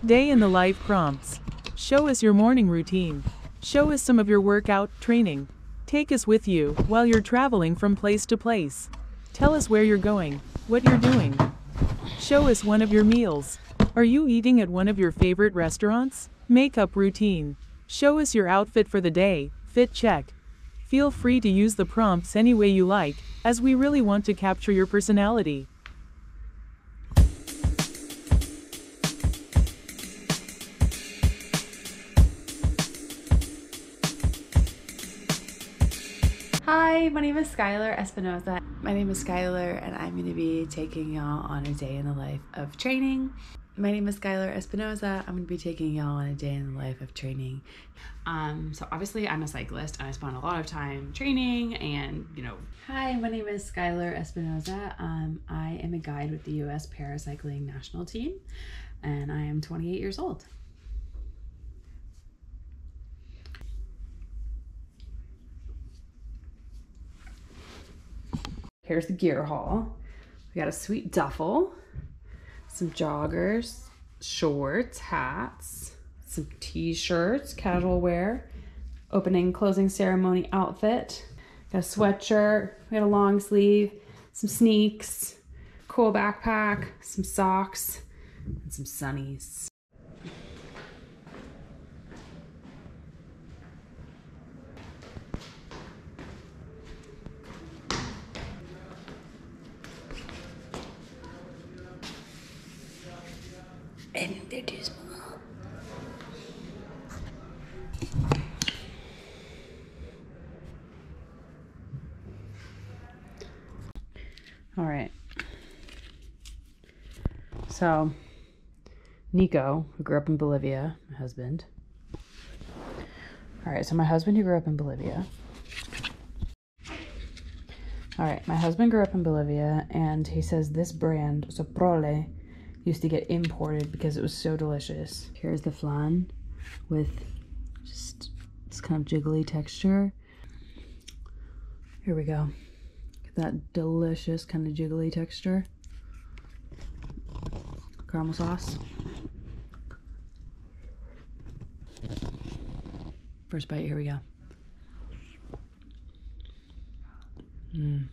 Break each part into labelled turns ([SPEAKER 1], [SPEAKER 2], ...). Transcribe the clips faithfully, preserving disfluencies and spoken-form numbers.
[SPEAKER 1] Day in the life prompts. Show us your morning routine. Show us some of your workout, training. Take us with you while you're traveling from place to place. Tell us where you're going, what you're doing. Show us one of your meals. Are you eating at one of your favorite restaurants? Makeup routine. Show us your outfit for the day, fit check. Feel free to use the prompts any way you like, as we really want to capture your personality.
[SPEAKER 2] Hi, my name is Skyler Espinoza. My name is Skyler and I'm going to be taking y'all on a day in the life of training. My name is Skyler Espinoza. I'm going to be taking y'all on a day in the life of training.
[SPEAKER 3] Um, so obviously I'm a cyclist and I spend a lot of time training and, you know.
[SPEAKER 2] Hi, my name is Skyler Espinoza. Um, I am a guide with the U S Paracycling National Team and I am twenty-eight years old. Here's the gear haul. We got a sweet duffel, some joggers, shorts, hats, some t-shirts, casual wear, opening, closing ceremony outfit, got a sweatshirt, we got a long sleeve, some sneaks, cool backpack, some socks, and some sunnies. And they're too small. All right. So, Nico, who grew up in Bolivia, my husband. All right, so my husband who grew up in Bolivia. All right, my husband grew up in Bolivia, and he says this brand, Soprole, used to get imported because it was so delicious. Here's the flan with just this kind of jiggly texture. Here we go. Get that delicious kind of jiggly texture. Caramel sauce. First bite, here we go. Mmm.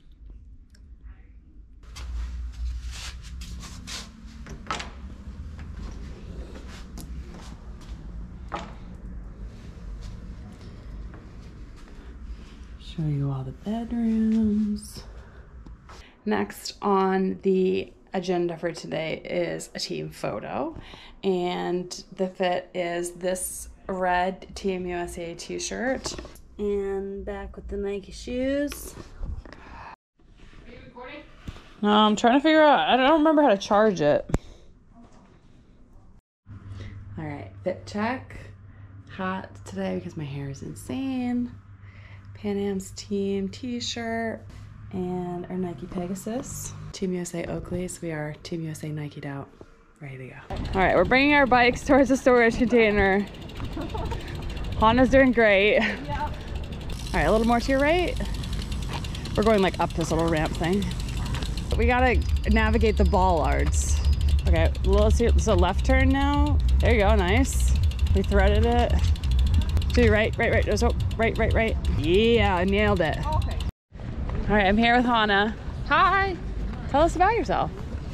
[SPEAKER 2] Show you all the bedrooms. Next on the agenda for today is a team photo, and the fit is this red Team U S A t-shirt and back with the Nike shoes.
[SPEAKER 3] Are you recording?
[SPEAKER 2] No, I'm trying to figure out, I don't remember how to charge it. All right, fit check. Hot today because my hair is insane. Pan Am's team t-shirt and our Nike Pegasus. Team U S A Oakleys. We are Team U S A Nike'd out. Ready to go. All right, we're bringing our bikes towards the storage container. Hannah's doing great. Yep. All right, a little more to your right. We're going like up this little ramp thing. We gotta navigate the bollards. Okay, let's see, so left turn now. There you go, nice. We threaded it. To your right, right, right, so right, right, right. Yeah, I nailed it. Okay. All right, I'm here with Hannah.
[SPEAKER 4] Hi.
[SPEAKER 2] Tell us about yourself.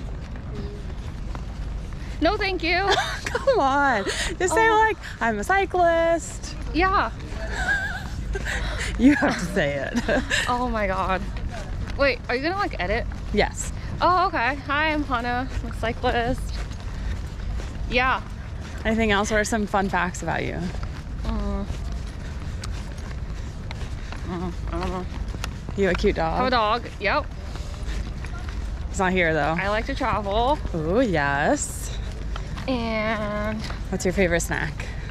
[SPEAKER 4] No, thank you.
[SPEAKER 2] Come on. Just say
[SPEAKER 4] Oh.
[SPEAKER 2] like, I'm a cyclist.
[SPEAKER 4] Yeah.
[SPEAKER 2] You have to say it.
[SPEAKER 4] Oh my God. Wait, are you gonna like edit?
[SPEAKER 2] Yes.
[SPEAKER 4] Oh, okay. Hi, I'm Hannah. I'm a cyclist. Yeah.
[SPEAKER 2] Anything else? What are some fun facts about you?
[SPEAKER 4] Mm. Mm, I don't know.
[SPEAKER 2] You a cute
[SPEAKER 4] I have a
[SPEAKER 2] dog?
[SPEAKER 4] dog. Yep.
[SPEAKER 2] He's not here though.
[SPEAKER 4] I like to travel.
[SPEAKER 2] Oh, yes.
[SPEAKER 4] And
[SPEAKER 2] What's your favorite snack?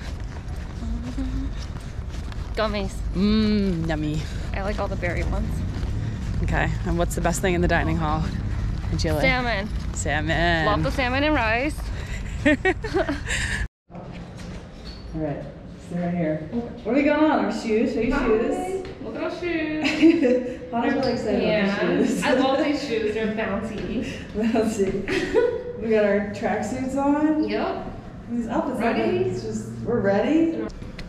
[SPEAKER 4] gummies.
[SPEAKER 2] Mmm, yummy.
[SPEAKER 4] I like all the berry ones.
[SPEAKER 2] Okay, and what's the best thing in the dining hall in Chile?
[SPEAKER 4] Salmon.
[SPEAKER 2] Salmon.
[SPEAKER 4] Love the salmon and rice.
[SPEAKER 2] All right, stay right here. What are we going on? Our shoes? Show your shoes.
[SPEAKER 4] Look at our shoes.
[SPEAKER 2] Hannah's really excited
[SPEAKER 4] Yeah.
[SPEAKER 2] about the shoes.
[SPEAKER 4] I love these shoes. They're bouncy.
[SPEAKER 2] Let's see. We got our tracksuits on.
[SPEAKER 4] Yep.
[SPEAKER 2] These outfits ready? It's just, we're ready.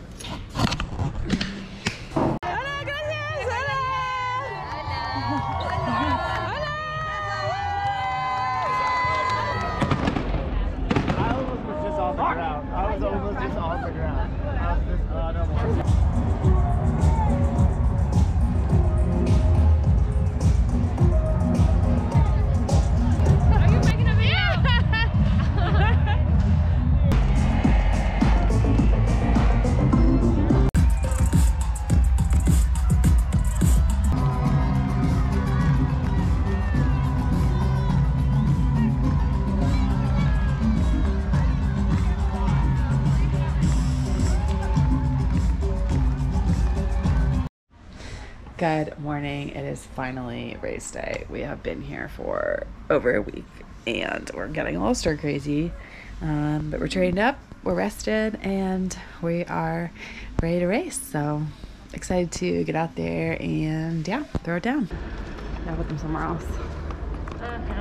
[SPEAKER 2] Good morning. It is finally race day. We have been here for over a week and we're getting a little stir crazy. Um, but we're trained up, we're rested, and we are ready to race. So excited to get out there and yeah, throw it down. Now put them somewhere else.
[SPEAKER 4] Uh-huh.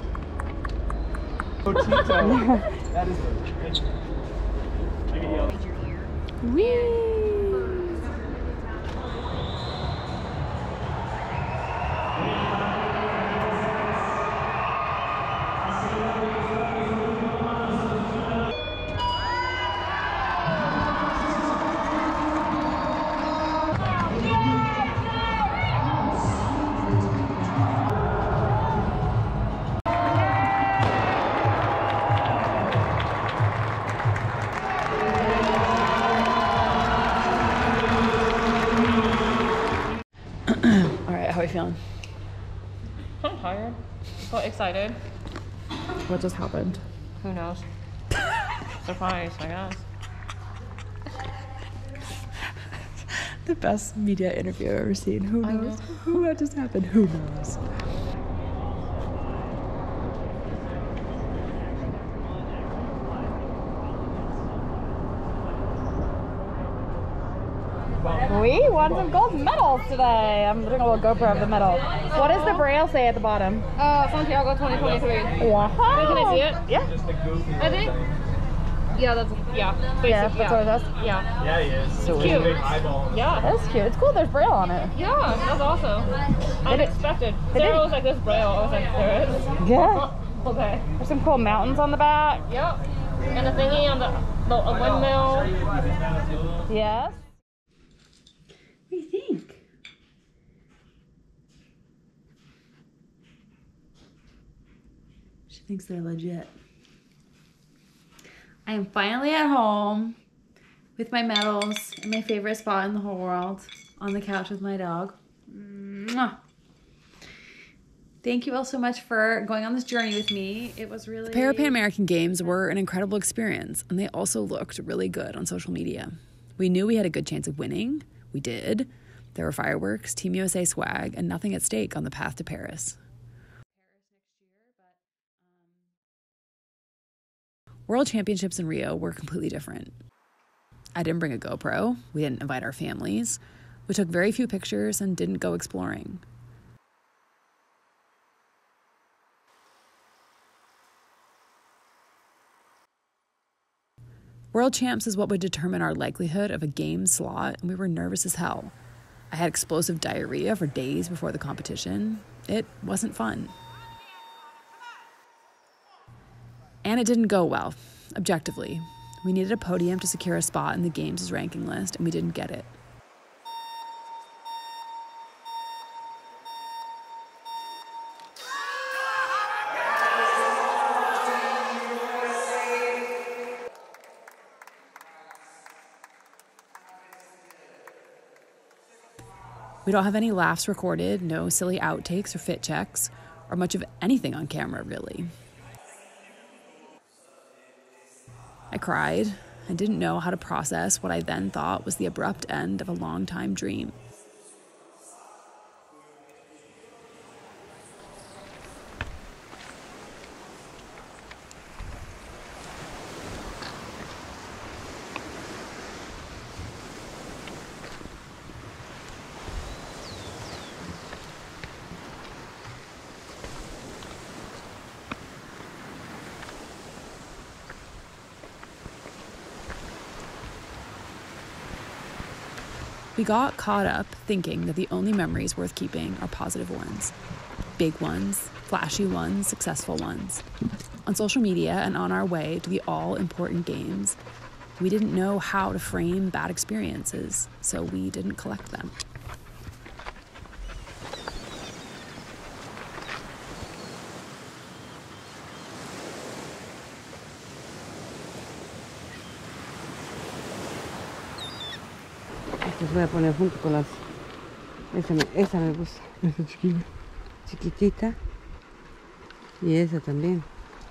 [SPEAKER 5] That is the
[SPEAKER 2] Whee! How are you feeling?
[SPEAKER 4] I'm tired, but excited.
[SPEAKER 2] What just happened?
[SPEAKER 4] Who knows? Surprise, I guess.
[SPEAKER 2] The best media interview I've ever seen. Who knows? Who what just happened? Who knows?
[SPEAKER 6] We won some gold medals today. I'm doing a little GoPro of the medal. What does the braille say at the bottom?
[SPEAKER 4] Uh, Santiago twenty twenty-three.
[SPEAKER 6] Wow.
[SPEAKER 4] Can I see it?
[SPEAKER 6] Yeah.
[SPEAKER 4] I think. Yeah, that's yeah. Basic,
[SPEAKER 6] Yeah, that's what it says.
[SPEAKER 4] Yeah.
[SPEAKER 5] Yeah, he is.
[SPEAKER 6] So
[SPEAKER 4] cute.
[SPEAKER 5] Big eyeball.
[SPEAKER 4] Yeah.
[SPEAKER 6] That's cute. It's cool. There's braille on it.
[SPEAKER 4] Yeah, that's awesome. Unexpected.
[SPEAKER 6] They
[SPEAKER 4] Sarah
[SPEAKER 6] did-
[SPEAKER 4] was like this braille. I was like, there is.
[SPEAKER 6] Yeah.
[SPEAKER 4] Okay.
[SPEAKER 6] There's some cool mountains on the back.
[SPEAKER 4] Yep. And the thingy on the, the a windmill.
[SPEAKER 6] Yes.
[SPEAKER 2] What do you think? She thinks they're legit. I am finally at home with my medals in my favorite spot in the whole world, on the couch with my dog. Mwah. Thank you all so much for going on this journey with me. It was really...
[SPEAKER 7] The Para Pan American Games were an incredible experience, and they also looked really good on social media. We knew we had a good chance of winning. We did. There were fireworks, Team U S A swag, and nothing at stake on the path to Paris. World Championships in Rio were completely different. I didn't bring a GoPro. We didn't invite our families. We took very few pictures and didn't go exploring. World Champs is what would determine our likelihood of a game slot, and we were nervous as hell. I had explosive diarrhea for days before the competition. It wasn't fun. And it didn't go well, objectively. We needed a podium to secure a spot in the Games' ranking list, and we didn't get it. We don't have any laughs recorded, no silly outtakes or fit checks, or much of anything on camera, really. I cried. I didn't know how to process what I then thought was the abrupt end of a long-time dream. We got caught up thinking that the only memories worth keeping are positive ones. Big ones, flashy ones, successful ones. On social media and on our way to the all-important games, we didn't know how to frame bad experiences, so we didn't collect them.
[SPEAKER 8] Las voy a poner junto con las... Esa me, esa me gusta.
[SPEAKER 5] Esa chiquita.
[SPEAKER 8] Chiquitita. Y esa también.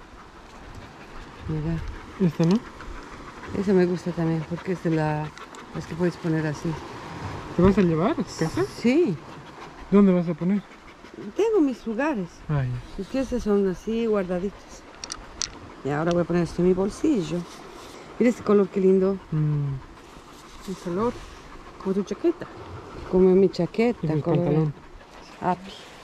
[SPEAKER 8] Mira.
[SPEAKER 5] Esta, ¿no?
[SPEAKER 8] Esa me gusta también porque es de la... las que puedes poner así.
[SPEAKER 5] ¿Te vas a llevar a tu casa?
[SPEAKER 8] Sí.
[SPEAKER 5] ¿Dónde vas a poner?
[SPEAKER 8] Tengo mis lugares.
[SPEAKER 5] Ah, ya.
[SPEAKER 8] Sus piezas son así guardaditas. Y ahora voy a poner esto en mi bolsillo. Mira este color, qué lindo.
[SPEAKER 5] Mm.
[SPEAKER 8] El color. Como tu chaqueta. Como mi chaqueta.
[SPEAKER 5] Y el
[SPEAKER 8] color
[SPEAKER 5] pantalón.
[SPEAKER 8] api.